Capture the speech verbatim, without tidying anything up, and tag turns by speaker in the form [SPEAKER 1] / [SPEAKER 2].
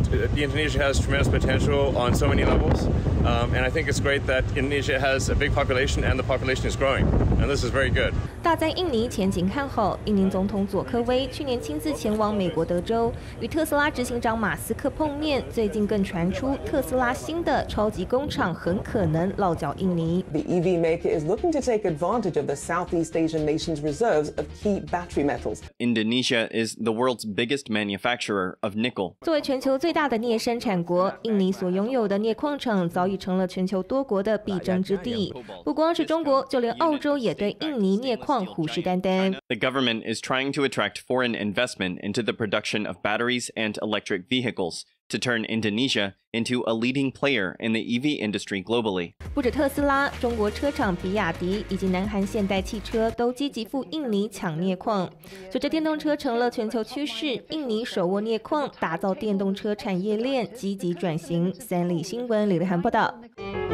[SPEAKER 1] Indonesia has tremendous potential on so many levels, um, and I think it's great that Indonesia has a big population and the population is growing, and this is very good.
[SPEAKER 2] 大赞印尼前景看好。印尼总统佐科威去年亲自前往美国德州，与特斯拉执行长马斯克碰面。最近更传出特斯拉新的超级工厂很可能落脚印尼。
[SPEAKER 3] The E V maker is looking to take advantage of the Southeast Asian nation's reserves of key battery metals.
[SPEAKER 4] Indonesia is the world's biggest manufacturer of nickel.
[SPEAKER 2] 作为全球最大的镍生产国，印尼所拥有的镍矿场早已成了全球多国的必争之地。不光是中国，就连澳洲也对印尼镍矿虎视眈眈。
[SPEAKER 4] The government is trying to attract foreign investment into the production of batteries and electric vehicles to turn Indonesia into a leading player in the E V industry globally.
[SPEAKER 2] 不止特斯拉，中国车厂比亚迪以及南韩现代汽车都积极赴印尼抢镍矿。随着电动车成了全球趋势，印尼手握镍矿，打造电动车产业链，积极转型。三立新闻李立涵报道。